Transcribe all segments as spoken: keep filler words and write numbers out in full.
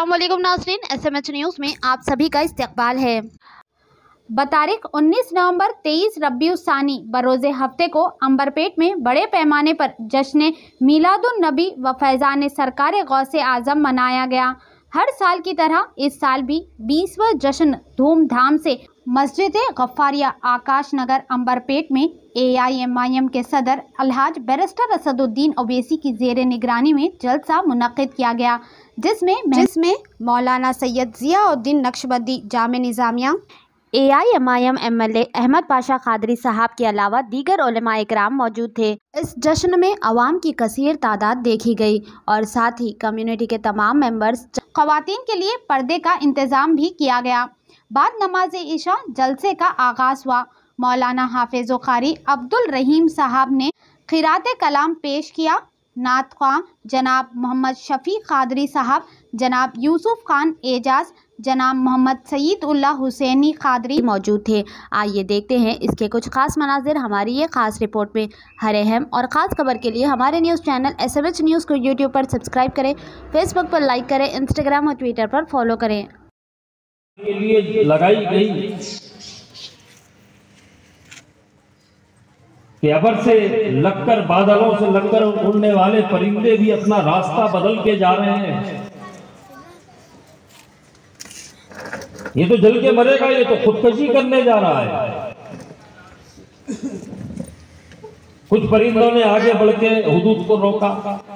अस्सलाम वालेकुम नाज़रीन, एस एम एच न्यूज़ में आप सभी का इस्तकबाल है। बतारीख उन्नीस नवंबर तेईस रबीउस्सानी बरोज़े हफ्ते को अंबरपेट में बड़े पैमाने पर जश्न मीलादुन नबी व फैज़ान सरकार गौसे आज़म मनाया गया। हर साल की तरह इस साल भी बीसवां जश्न धूमधाम से मस्जिद गफ्फारिया आकाश नगर अंबरपेट में ए आई एम आई एम के सदर अलहाज बैरिस्टर असदुद्दीन ओवैसी की ज़ेर निगरानी में जलसा मुनक्किद किया गया, जिसमें जिसमें मौलाना Syed Ziauddin Naqshbandi Jame Nizamia, A I M I M M L A Ahmed Pasha Qadri साहब के अलावा दीगर उलमा इकराम मौजूद थे। इस जश्न में अवाम की कसीर तादाद देखी गई और साथ ही कम्युनिटी के तमाम मेंबर्स ख़वातीन के लिए पर्दे का इंतज़ाम भी किया गया। बाद नमाज इशा जलसे का आगाज़ हुआ। मौलाना हाफिज़ क़ारी अब्दुल रहीम साहब ने क़िरात कलाम पेश किया। नात ख़्वां जनाब मोहम्मद शफ़ी क़ादरी साहब, जनाब यूसुफ खान एजाज, जनाब मोहम्मद सईद उल्लाह हुसैनी क़ादरी मौजूद थे। आइए देखते हैं इसके कुछ ख़ास मनाज़िर हमारी ये ख़ास रिपोर्ट में। हर अहम और ख़ास खबर के लिए हमारे news channel S M H news को यूट्यूब पर सब्सक्राइब करें, फेसबुक पर लाइक करें, इंस्टाग्राम और ट्विटर पर फॉलो करें। के लिए लगाई गई कि अबर से लगकर बादलों से लगकर उड़ने वाले परिंदे भी अपना रास्ता बदल के जा रहे हैं। ये तो जल के मरेगा, ये तो खुदकशी करने जा रहा है। कुछ परिंदों ने आगे बढ़ के हुदूद को रोका,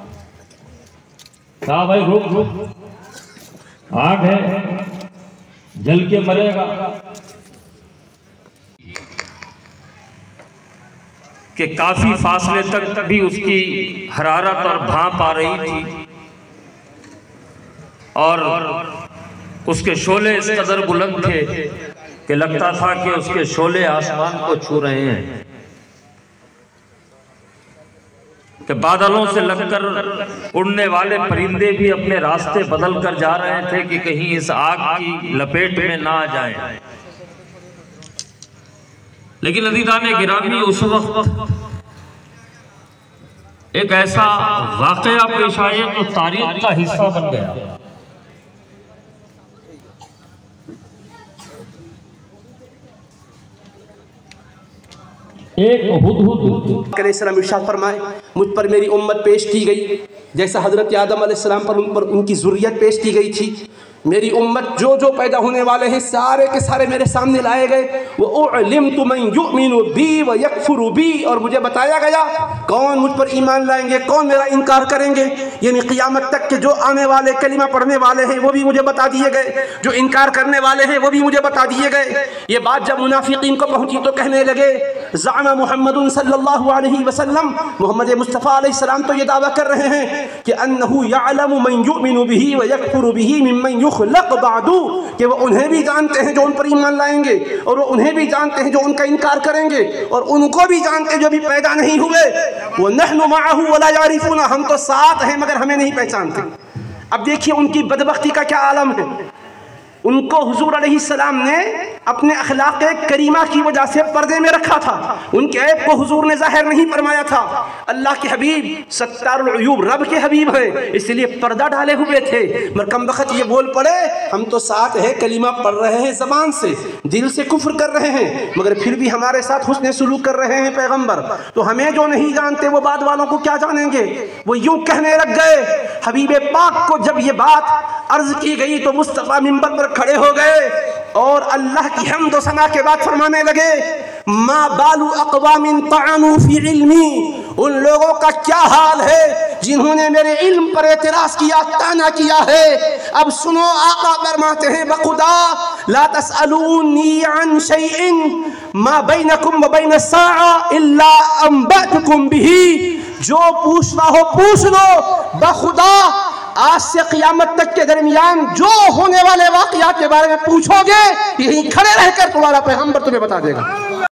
कहा भाई रुक रुक, आग है, जल के मरेगा। कि काफी फासले तक भी उसकी हरारत और भाप आ रही थी और उसके शोले इस कदर बुलंद थे कि लगता था कि उसके शोले आसमान को छू रहे हैं। कि बादलों से लगकर उड़ने वाले परिंदे भी अपने रास्ते बदल कर जा रहे थे कि कहीं इस आग की लपेट में ना आ जाएं। लेकिन अज़ीज़ान गिरामी, उस वक्त एक ऐसा वाक़या पेश आया जो तारीख का हिस्सा बन गया। एक हुदहुद अलैहिस्सलाम इरशाद फरमाए, मुझ पर मेरी उम्मत पेश की गई जैसा हज़रत आदम अलैहिस्सलाम पर उन पर उनकी ज़ुर्रियत पेश की गई थी। मेरी उम्मत जो जो पैदा होने वाले हैं सारे के सारे मेरे सामने लाए गए। वो उअलिमतु मन युमिनु बी व यकफुरु बी, और मुझे बताया गया कौन मुझ पर ईमान लाएंगे, कौन मेरा इनकार करेंगे। यानी क़ियामत तक के जो आने वाले कलिमा पढ़ने वाले हैं वो भी मुझे बता दिए गए, जो इनकार करने वाले हैं वो भी मुझे बता दिए गए। ये बात जब मुनाफिकीन को पहुंची तो कहने लगे, ज़अमा मुहम्मदुन सल्लल्लाहु अलैहि वसल्लम, मोहम्मद मुस्तफ़ा अलैहिस्सलाम तो ये दावा कर रहे हैं कि अन्नहु यअलमु मन युमिनु बिही व यकफुरु बिही मिम्मन युख़लक़ बअदु, कि वो उन्हें भी जानते हैं जो उन पर ईमान लाएंगे और वो उन्हें भी जानते हैं जो उनका इनकार करेंगे, और उनको भी जानते हैं जो भी पैदा नहीं हुए। वो नहनु मअहु वला यारिफूना, हम तो साथ हैं मगर हमें नहीं पहचानते। अब देखिए उनकी बदबख्ती का क्या आलम है। उनको हुजूर अलैहिस्सलाम ने अपने अखलाक करीमा की वजह से पर्दे में रखा था। उनके ऐब को हुजूर ने जाहिर नहीं फरमाया था। अल्लाह के हबीब सत्तारुल उयूब, रब के हबीब हैं, इसलिए पर्दा डाले हुए थे। मगर कम वक्त ये बोल पड़े, हम तो साथ हैं, कलीमा पढ़ रहे हैं ज़बान से, दिल से कुफ्र कर रहे हैं, मगर फिर भी हमारे साथ हुस्न सुलूक कर रहे हैं पैगम्बर। तो हमें जो नहीं जानते वो बाद वालों को क्या जानेंगे। वो यूं कहने लग गए। हबीब पाक को जब ये बात अर्ज की गई तो मुस्तफ़ा मिंबर पर खड़े हो गए और अल्लाह की हम्द व सना के बाद फरमाने लगे, मा बालू अक़वामिन तअनू फी इल्मी, उन लोगों का क्या हाल है जिन्होंने मेरे इल्म पर एतराज़ किया, ताना किया है। अब सुनो, आका फरमाते हैं, बखुदा ला तसअलूनी अन शैइन मा बैनकुम व बैन अस्साअ इल्ला अंबअतुकुम बिही, जो पूछना हो पूछ लो, बखुदा आज से क़यामत तक के दरमियान जो होने वाले वाक़यात के बारे में पूछोगे, यहीं खड़े रहकर तुम्हारा पैगंबर तुम्हें बता देगा।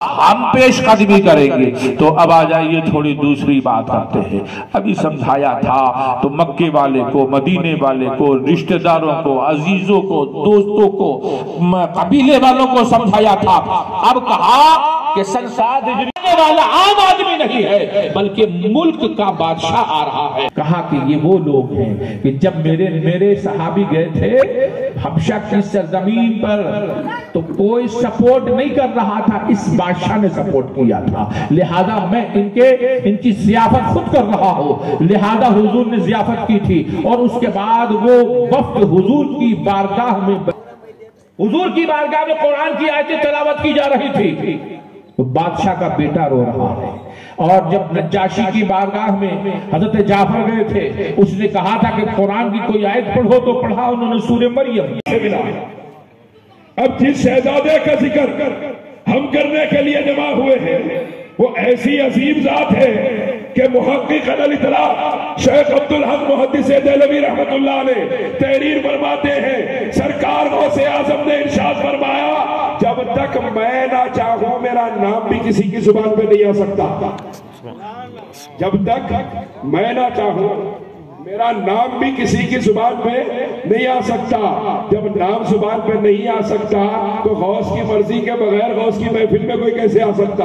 ہم پیش قدمی کریں گے۔ تو اب آ جائیے تھوڑی دوسری بات کرتے ہیں۔ ابھی سمجھایا تھا تو مکے والے کو، مدینے والے کو، رشتہ داروں کو، عزیزوں کو، دوستوں کو، قبیلے والوں کو سمجھایا تھا۔ اب کہا کہ سنساد ہجری والا عام آدمی نہیں ہے بلکہ ملک کا بادشاہ آ رہا ہے۔ کہا کہ یہ وہ لوگ ہیں کہ جب میرے میرے صحابی گئے تھے حبشہ کی سرزمین پر تو کوئی سپورٹ نہیں کر رہا تھا، اس بادشاہ نے سپورٹ کیا تھا، لہذا میں ان کے ان کی ضیافت خود کر رہا ہوں۔ لہذا حضور نے ضیافت کی تھی اور اس کے بعد وہ وفد حضور کی بارگاہ میں حضور کی بارگاہ میں قرآن کی آیتیں تلاوت کی جا رہی تھی۔ تو بادشاہ کا بیٹا رو رہا ہے، اور جب نجاشی کی بارگاہ میں حضرت جعفر گئے تھے اس نے کہا تھا کہ قرآن کی کوئی آیت پڑھو تو پڑھا، انہوں نے سورہ مریم سے ملا۔ اب جس شہزادے کا ذکر ہم کرنے کے لیے جمع ہوئے ہیں وہ ایسی عظیم ذات ہے کہ محقق الاطلاع شیخ عبدالحق محدث دہلوی رحمت اللہ علیہ تحریر فرماتے ہیں، سرکار غوث اعظم نے ارشاد فرمایا جب تک میں نہ چاہوں میرا نام بھی کسی کی زبان پہ نہیں آ سکتا، جب تک میں نہ چاہوں میرا نام بھی کسی کی زبان پہ نہیں آ سکتا۔ جب نام زبان پہ نہیں آ سکتا تو غوث کی مرضی کے بغیر غوث کی محفل میں کوئی کیسے آ سکتا؟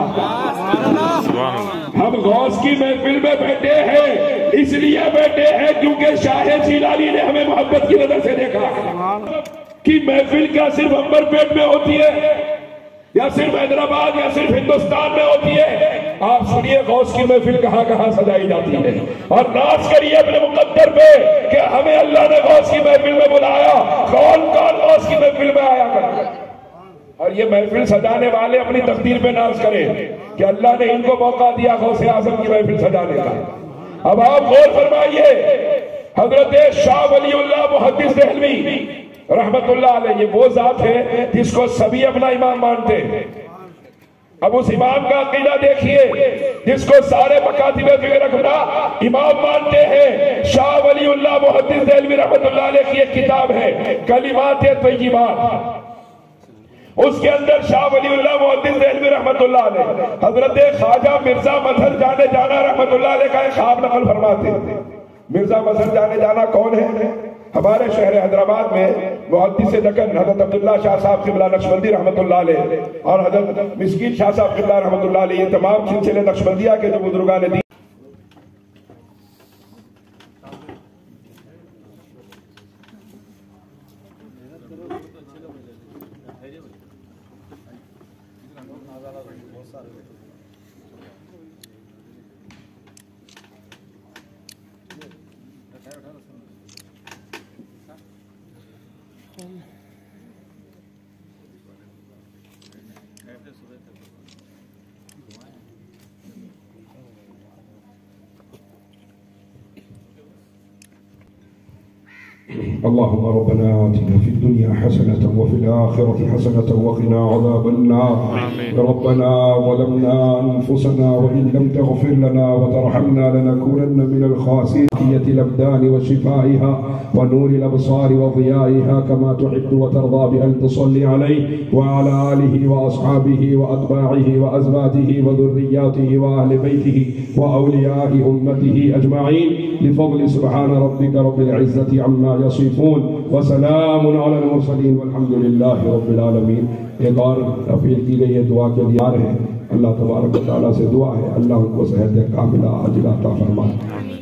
ہم غوث کی محفل میں بیٹھے ہیں اس لیے بیٹھے ہیں کیونکہ شاہ جیلانی نے ہمیں محبت کی نظر سے دیکھا کہ محفل کیا صرف عنبر پیٹ میں ہوتی ہے یا صرف حیدرآباد یا صرف ہندوستان میں ہوتی ہے؟ آپ سنیے غوث کی محفل کہاں کہاں سجائی جاتی ہے، اور ناز کریے اپنے مقدر پہ کہ ہمیں اللہ نے غوث کی محفل میں بلایا، کون کون غوث کی محفل میں آیا کرے، اور یہ محفل سجانے والے اپنی تقدیر پہ ناز کریں کہ اللہ نے ان کو موقع دیا غوث اعظم کی محفل سجانے کا۔ اب آپ غور فرمائیے، حضرت شاہ ولی اللہ محدث دہلوی رحمت اللہ علیہ یہ وہ ذات ہے جس کو سبھی اپنا امام مانتے ہیں۔ اب اس امام کا عقیدہ دیکھیے جس کو سارے مکاتب فکر رکھنا امام مانتے ہیں۔ شاہ ولی اللہ محدث دہلوی رحمت اللہ علیہ کی ایک کتاب ہے کلمات طیبات، اس کے اندر شاہ ولی اللہ محدث دہلوی رحمت اللہ علیہ حضرت خواجہ مرزا مظہر جانے جانا رحمت اللہ علیہ کا ایک خواب نقل فرماتے ہیں۔ مرزا مظہر جانے جانا کون ہے؟ ہمارے شہر حیدرآباد میں محدث دکن حضرت عبداللہ شاہ صاحب قبلہ نقشبندی رحمت اللہ علیہ اور حضرت مسکین شاہ صاحب قبلہ رحمت اللہ علیہ، یہ تمام سلسلے نقشبندیہ کے جو بزرگان دین اللهم ربنا آتنا في الدنيا حسنة وفي الآخرة حسنة وقنا عذاب النار ربنا ظلمنا أنفسنا وإن لم تغفر لنا وترحمنا لنكونن من الخاسرين الأبدان وشفائها ونور الأبصار وضيائها كما تحب وترضى بأن تصلي عليه وعلى آله وأصحابه وأتباعه وأزواجه وذرياته وأهل بيته وأولياء أمته أجمعين بفضل سبحان ربك رب العزة عما يصفون وسلام على المرسلين والحمد لله رب العالمين۔ ایک اور اپیل کی گئی ہے دعا کے لیے آ رہے ہیں، اللہ تبارک و تعالیٰ سے دعا ہے اللہ ان کو صحت کاملہ عاجلہ عطا فرمائے۔